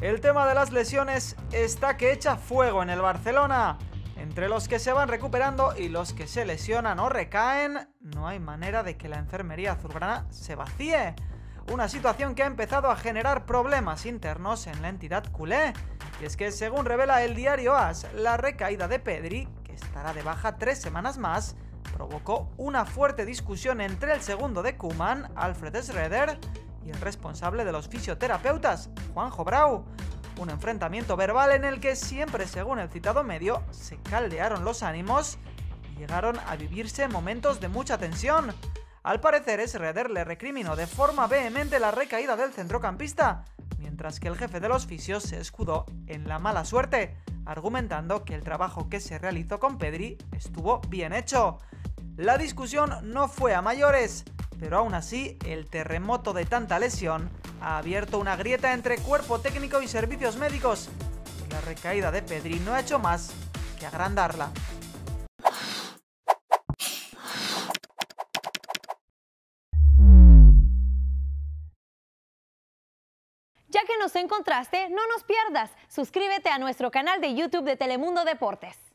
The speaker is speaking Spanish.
El tema de las lesiones está que echa fuego en el Barcelona. Entre los que se van recuperando y los que se lesionan o recaen, no hay manera de que la enfermería azulgrana se vacíe. Una situación que ha empezado a generar problemas internos en la entidad culé. Y es que, según revela el diario AS, la recaída de Pedri, que estará de baja 3 semanas más, provocó una fuerte discusión entre el segundo de Koeman, Alfred Schreuder, y el responsable de los fisioterapeutas, Juanjo Brau. Un enfrentamiento verbal en el que siempre, según el citado medio, se caldearon los ánimos y llegaron a vivirse momentos de mucha tensión. Al parecer, Schreuder le recriminó de forma vehemente la recaída del centrocampista, mientras que el jefe de los fisios se escudó en la mala suerte, argumentando que el trabajo que se realizó con Pedri estuvo bien hecho. La discusión no fue a mayores, pero aún así el terremoto de tanta lesión ha abierto una grieta entre cuerpo técnico y servicios médicos, y la recaída de Pedri no ha hecho más que agrandarla. Ya que nos encontraste, no nos pierdas. Suscríbete a nuestro canal de YouTube de Telemundo Deportes.